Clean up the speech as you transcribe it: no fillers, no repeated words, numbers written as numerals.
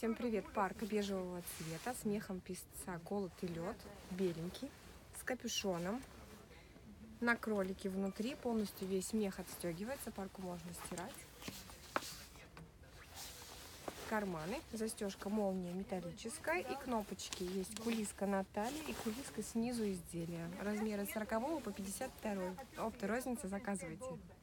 Всем привет! Парк бежевого цвета с мехом песца колотый лед, беленький, с капюшоном. На кролике внутри полностью весь мех отстегивается, парку можно стирать. Карманы, застежка молния металлическая и кнопочки. Есть кулиска на талии и кулиска снизу изделия. Размеры с 40 по 52. Опт и розница, заказывайте.